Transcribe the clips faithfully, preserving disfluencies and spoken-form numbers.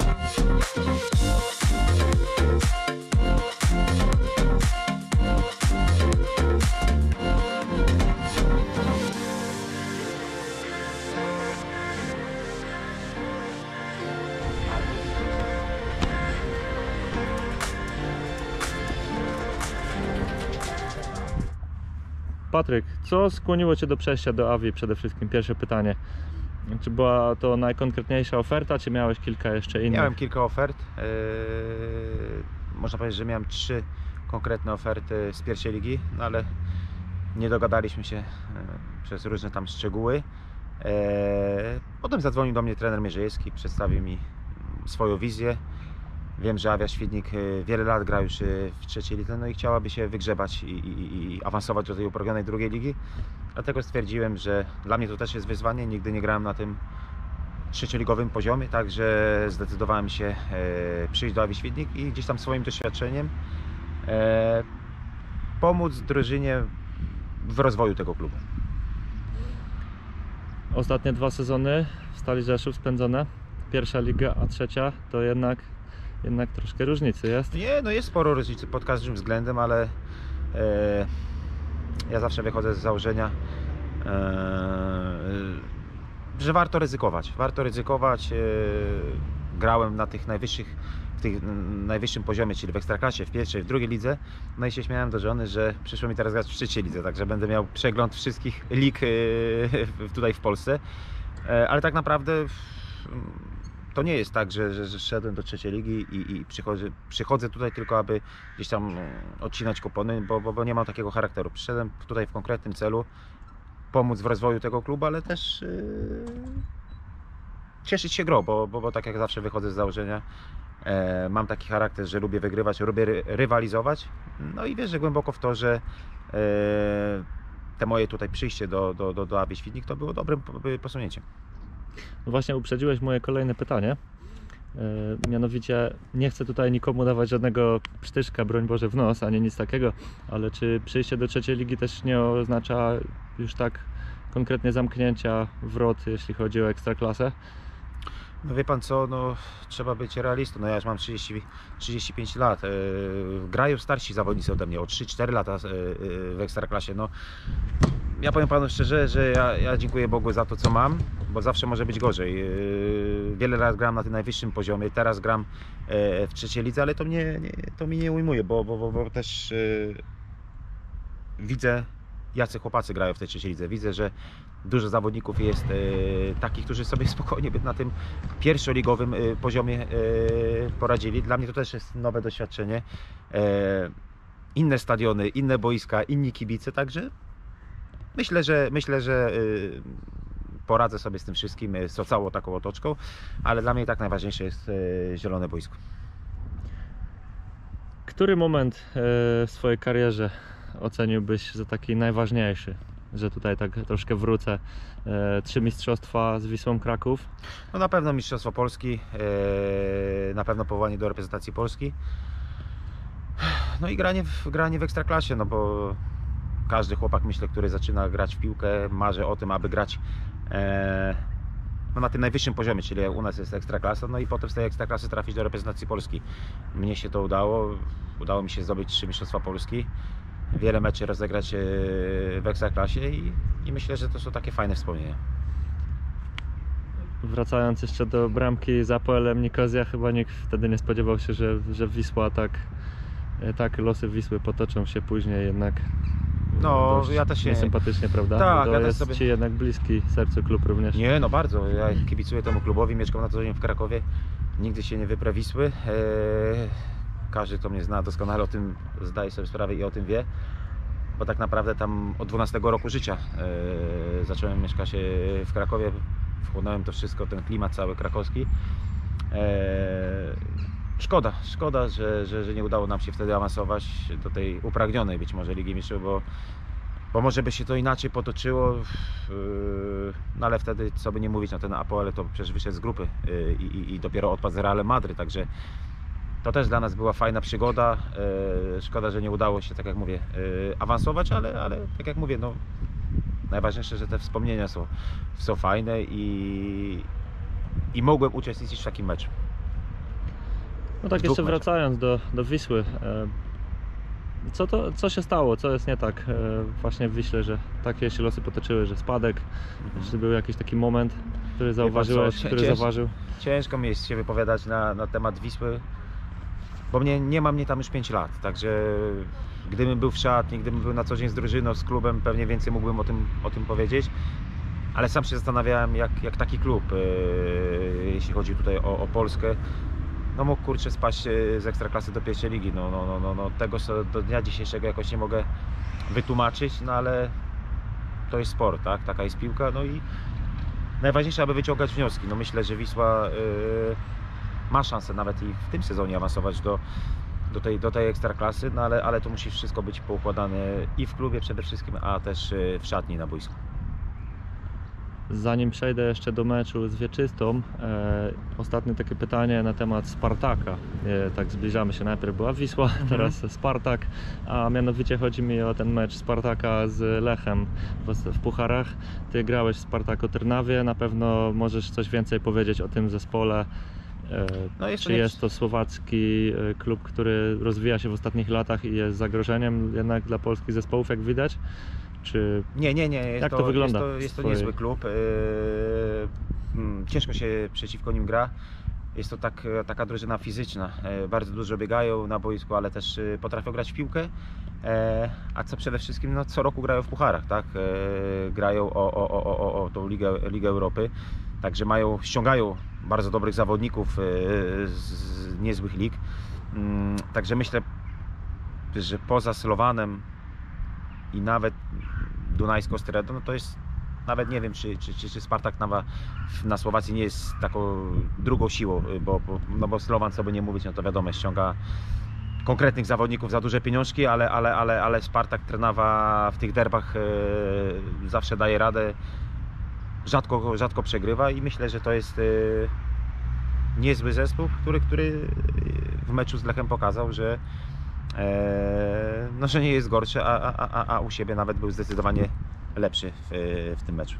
Patryk, co skłoniło Cię do przejścia do Awi przede wszystkim? Pierwsze pytanie. Czy była to najkonkretniejsza oferta, czy miałeś kilka jeszcze innych? Miałem kilka ofert. Yy, można powiedzieć, że miałem trzy konkretne oferty z pierwszej ligi, no ale nie dogadaliśmy się yy, przez różne tam szczegóły. Yy, potem zadzwonił do mnie trener Mierzejewski, przedstawił mi swoją wizję. Wiem, że Awia Świdnik wiele lat gra już w trzeciej lidze, no i chciałaby się wygrzebać i, i, i awansować do tej upragnionej drugiej ligi. Dlatego stwierdziłem, że dla mnie to też jest wyzwanie, nigdy nie grałem na tym trzecioligowym poziomie, także zdecydowałem się e, przyjść do Awi Świdnik i gdzieś tam swoim doświadczeniem e, pomóc drużynie w rozwoju tego klubu. Ostatnie dwa sezony w Stali Rzeszów spędzone, pierwsza liga, a trzecia, to jednak Jednak troszkę różnicy jest. Nie, no jest sporo różnicy pod każdym względem, ale e, ja zawsze wychodzę z założenia, e, że warto ryzykować. Warto ryzykować. E, grałem na tych najwyższych, w tych najwyższym poziomie, czyli w Ekstraklasie, w pierwszej, w drugiej lidze. No i się śmiałem do żony, że przyszło mi teraz grać w trzeciej lidze, także będę miał przegląd wszystkich lig e, tutaj w Polsce. E, ale tak naprawdę to nie jest tak, że, że, że szedłem do trzeciej ligi i, i przychodzę, przychodzę tutaj tylko, aby gdzieś tam odcinać kupony, bo, bo, bo nie mam takiego charakteru. Przyszedłem tutaj w konkretnym celu, pomóc w rozwoju tego klubu, ale też yy, cieszyć się grą, bo, bo, bo tak jak zawsze wychodzę z założenia, e, mam taki charakter, że lubię wygrywać, lubię ry, rywalizować. No i wierzę głęboko w to, że e, te moje tutaj przyjście do, do, do, do Awi Świdnik to było dobrym posunięciem. No właśnie uprzedziłeś moje kolejne pytanie, yy, mianowicie nie chcę tutaj nikomu dawać żadnego psztyszka, broń Boże, w nos, ani nic takiego, ale czy przyjście do trzeciej ligi też nie oznacza już tak konkretnie zamknięcia wrot, jeśli chodzi o Ekstraklasę? No wie pan co, no trzeba być realistą, no ja już mam trzydzieści, trzydzieści pięć lat, yy, grają starsi zawodnicy ode mnie, o trzy cztery lata yy, w Ekstraklasie, no ja powiem panu szczerze, że ja, ja dziękuję Bogu za to, co mam, bo zawsze może być gorzej. Yy, wiele lat gram na tym najwyższym poziomie, teraz gram yy, w trzeciej lidze, ale to mnie, nie, to mnie nie ujmuje, bo, bo, bo, bo też yy, widzę, jacy chłopacy grają w tej trzeciej lidze. Widzę, że dużo zawodników jest e, takich, którzy sobie spokojnie by na tym pierwszoligowym e, poziomie e, poradzili. Dla mnie to też jest nowe doświadczenie. E, inne stadiony, inne boiska, inni kibice, także myślę, że myślę, że e, poradzę sobie z tym wszystkim, z całą taką otoczką, ale dla mnie tak najważniejsze jest e, zielone boisko. Który moment e, w swojej karierze oceniłbyś za taki najważniejszy, że tutaj tak troszkę wrócę? E, trzy mistrzostwa z Wisłą Kraków. No na pewno Mistrzostwo Polski, e, na pewno powołanie do reprezentacji Polski. No i granie w, granie w Ekstraklasie, no bo każdy chłopak, myślę, który zaczyna grać w piłkę, marzy o tym, aby grać e, no na tym najwyższym poziomie, czyli u nas jest Ekstraklasa, no i potem z tej Ekstraklasy trafić do reprezentacji Polski. Mnie się to udało, udało mi się zdobyć trzy mistrzostwa Polski, wiele meczy rozegrać w Ekstraklasie i, i myślę, że to są takie fajne wspomnienia. Wracając jeszcze do bramki z Apoelem Nikozja, chyba nikt wtedy nie spodziewał się, że, że Wisła tak, tak losy Wisły potoczą się później jednak. No, ja też się... Niesympatycznie, prawda? Tak, to ja jest sobie... Ci jednak bliski sercu klub również. Nie, no bardzo. Ja kibicuję temu klubowi, mieszkam na co dzień w Krakowie. Nigdy się nie wyprę Wisły. Eee, każdy, kto mnie zna, doskonale o tym zdaje sobie sprawę i o tym wie. Bo tak naprawdę tam od dwunastego roku życia eee, zacząłem mieszkać w Krakowie. Wchłonąłem to wszystko, ten klimat cały krakowski. Eee, szkoda, szkoda, że, że, że nie udało nam się wtedy awansować do tej upragnionej być może Ligi Mistrzów, bo Bo może by się to inaczej potoczyło, no ale wtedy, co by nie mówić, no ten Apoel to przecież wyszedł z grupy i, i, i dopiero odpadł z Realem Madryt, także to też dla nas była fajna przygoda. Szkoda, że nie udało się, tak jak mówię, awansować, ale, ale tak jak mówię, no najważniejsze, że te wspomnienia są, są fajne i, i mogłem uczestniczyć w takim meczu. No tak, W jeszcze dwóch meczach. wracając do, do Wisły, e, co, to, co się stało, co jest nie tak e, właśnie w Wiśle, że takie się losy potoczyły, że spadek, Mhm. czy był jakiś taki moment, który zauważyłeś, co, który cięż- zauważył? Ciężko mi jest się wypowiadać na, na temat Wisły, bo mnie, nie ma mnie tam już pięć lat, także gdybym był w szatni, gdybym był na co dzień z drużyną, z klubem, pewnie więcej mógłbym o tym, o tym powiedzieć, ale sam się zastanawiałem, jak, jak taki klub, e, jeśli chodzi tutaj o, o Polskę, no mógł kurczę spaść e, z Ekstraklasy do pierwszej ligi. No, no, no, no, no tego sobie do dnia dzisiejszego jakoś nie mogę wytłumaczyć, no ale to jest sport, tak? Taka jest piłka, no i najważniejsze, aby wyciągać wnioski. No myślę, że Wisła e, ma szansę nawet i w tym sezonie awansować do, do, tej, do tej Ekstraklasy, no ale, ale to musi wszystko być poukładane i w klubie przede wszystkim, a też e, w szatni na boisku. Zanim przejdę jeszcze do meczu z Wieczystą, e, ostatnie takie pytanie na temat Spartaka. E, tak zbliżamy się, najpierw była Wisła, teraz Spartak, a mianowicie chodzi mi o ten mecz Spartaka z Lechem w, w Pucharach. Ty grałeś w Spartaku Trnawie, na pewno możesz coś więcej powiedzieć o tym zespole. E, No jest to czy nie- jest to słowacki e, klub, który rozwija się w ostatnich latach i jest zagrożeniem jednak dla polskich zespołów, jak widać? Czy Nie, nie, nie. Jest Jak to wygląda Jest to, jest to z twojej- niezły klub. Yy, mm, ciężko się przeciwko nim gra. Jest to tak, taka drużyna fizyczna. Yy, bardzo dużo biegają na boisku, ale też yy, potrafią grać w piłkę. Yy, a co przede wszystkim, no, co roku grają w pucharach, tak? Yy, grają o, o, o, o, o, o tą Ligę, Ligę Europy. Także mają, ściągają bardzo dobrych zawodników yy, z niezłych lig. Yy, także myślę, że poza Slowanem i nawet Dunajską Stredą, no to jest, nawet nie wiem, czy, czy, czy, czy Spartak na, na Słowacji nie jest taką drugą siłą, bo, bo, no bo Slovan, co by nie mówić, no to wiadomo, ściąga konkretnych zawodników za duże pieniążki, ale, ale, ale, ale Spartak Trnawa w tych derbach e, zawsze daje radę, rzadko, rzadko przegrywa i myślę, że to jest e, niezły zespół, który, który w meczu z Lechem pokazał, że Eee, no, że nie jest gorszy, a, a, a, a u siebie nawet był zdecydowanie lepszy w, w tym meczu.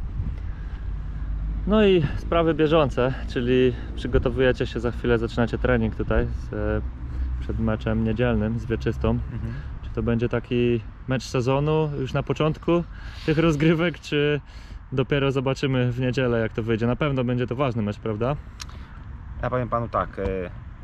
No i sprawy bieżące, czyli przygotowujecie się, za chwilę zaczynacie trening tutaj z, e, przed meczem niedzielnym z Wieczystą. Mhm. Czy to będzie taki mecz sezonu już na początku tych rozgrywek, czy dopiero zobaczymy w niedzielę, jak to wyjdzie? Na pewno będzie to ważny mecz, prawda? Ja powiem panu tak, e,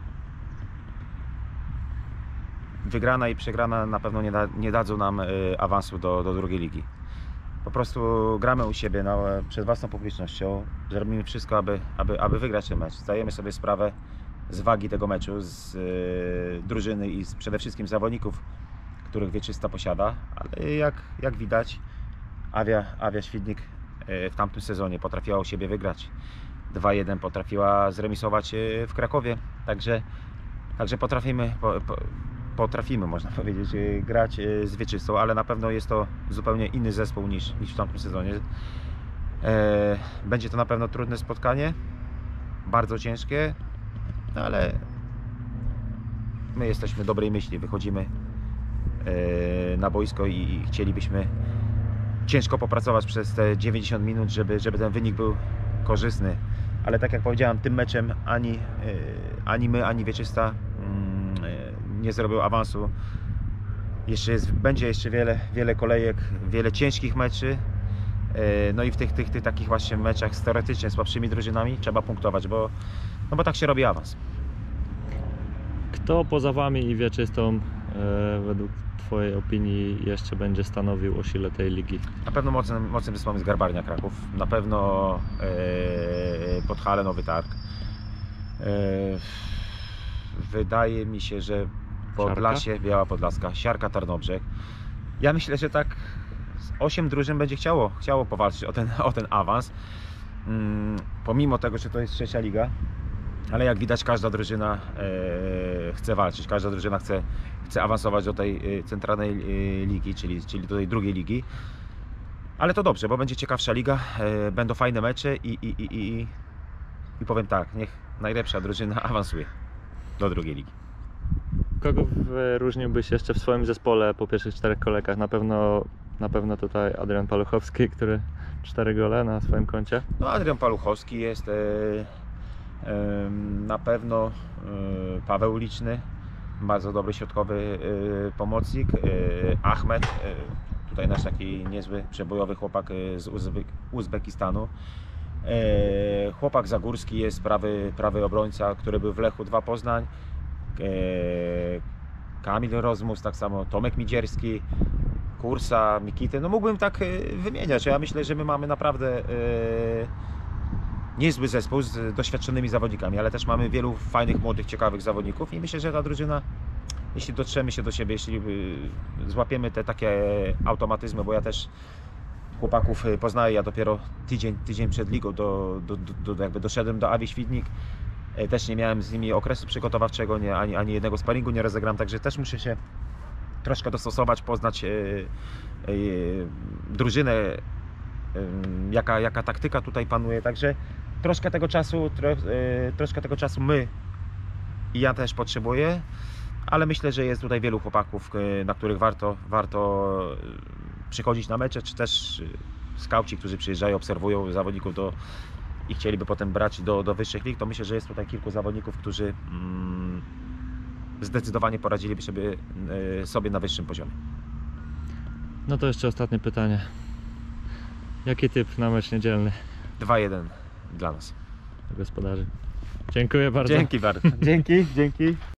wygrana i przegrana na pewno nie, da, nie dadzą nam e, awansu do, do drugiej ligi. Po prostu gramy u siebie no, przed własną publicznością, robimy wszystko, aby, aby, aby wygrać ten mecz. Zdajemy sobie sprawę z wagi tego meczu, z e, drużyny i z, przede wszystkim zawodników, których Wieczysta posiada, ale jak, jak widać, Awia, Awia Świdnik e, w tamtym sezonie potrafiła u siebie wygrać. dwa jeden potrafiła zremisować e, w Krakowie, także, także potrafimy, po, po, potrafimy, można powiedzieć, e, grać e, z Wieczystą, ale na pewno jest to zupełnie inny zespół niż, niż w tamtym sezonie. E, będzie to na pewno trudne spotkanie, bardzo ciężkie, no ale my jesteśmy dobrej myśli, wychodzimy e, na boisko i, i chcielibyśmy ciężko popracować przez te dziewięćdziesiąt minut, żeby, żeby ten wynik był korzystny. Ale tak jak powiedziałem, tym meczem ani, ani my, ani Wieczysta nie zrobił awansu. Jeszcze jest, będzie jeszcze wiele, wiele kolejek, wiele ciężkich meczy. No i w tych, tych, tych takich właśnie meczach z teoretycznie słabszymi drużynami trzeba punktować, bo, no bo tak się robi awans. Kto poza Wami i Wieczystą e, według Twojej opinii jeszcze będzie stanowił o sile tej ligi? Na pewno mocnym, mocnym zespołem jest Garbarnia Kraków, na pewno e, Podhale Nowy Targ. E, wydaje mi się, że Podlasie, Biała Podlaska, Siarka Tarnobrzeg. Ja myślę, że tak osiem drużyn będzie chciało, chciało powalczyć o ten, o ten awans. Mm, pomimo tego, że to jest trzecia liga, ale jak widać każda drużyna e, chce walczyć, każda drużyna chce, chce awansować do tej e, centralnej e, ligi, czyli, czyli do tej drugiej ligi. Ale to dobrze, bo będzie ciekawsza liga, e, będą fajne mecze i, i, i, i, i powiem tak, niech najlepsza drużyna awansuje do drugiej ligi. Kogo wyróżniłbyś jeszcze w swoim zespole po pierwszych czterech kolejkach? Na pewno, na pewno tutaj Adrian Paluchowski, który cztery gole na swoim koncie. No Adrian Paluchowski jest, e, Ym, Na pewno y, Paweł Liczny, bardzo dobry środkowy y, pomocnik. y, Ahmed, y, tutaj nasz taki niezły, przebojowy chłopak y, z Uzbe Uzbekistanu. Y, Chłopak Zagórski jest prawy, prawy obrońca, który był w Lechu dwa Poznań. Y, Kamil Rozmus, tak samo Tomek Midzierski, Kursa, Mikity. No mógłbym tak y, wymieniać. Ja myślę, że my mamy naprawdę y, niezły zespół z doświadczonymi zawodnikami, ale też mamy wielu fajnych, młodych, ciekawych zawodników i myślę, że ta drużyna, jeśli dotrzemy się do siebie, jeśli y, złapiemy te takie automatyzmy, bo ja też chłopaków y, poznaję, ja dopiero tydzień, tydzień przed ligą do, do, do, do, jakby doszedłem do Awi Świdnik, y, też nie miałem z nimi okresu przygotowawczego, nie, ani, ani jednego sparingu nie rozegram, także też muszę się troszkę dostosować, poznać y, y, drużynę, y, jaka, jaka taktyka tutaj panuje, także troszkę tego czasu, tro, y, troszkę tego czasu my i ja też potrzebuję, ale myślę, że jest tutaj wielu chłopaków, y, na których warto, warto y, przychodzić na mecze, czy też y, skauci, którzy przyjeżdżają, obserwują zawodników do, i chcieliby potem brać do, do wyższych lig, to myślę, że jest tutaj kilku zawodników, którzy mm, zdecydowanie poradziliby sobie, y, sobie na wyższym poziomie. No to jeszcze ostatnie pytanie. Jaki typ na mecz niedzielny dwa jeden dla nas. gospodarzy? Dziękuję bardzo. Dzięki bardzo. Dzięki, dzięki.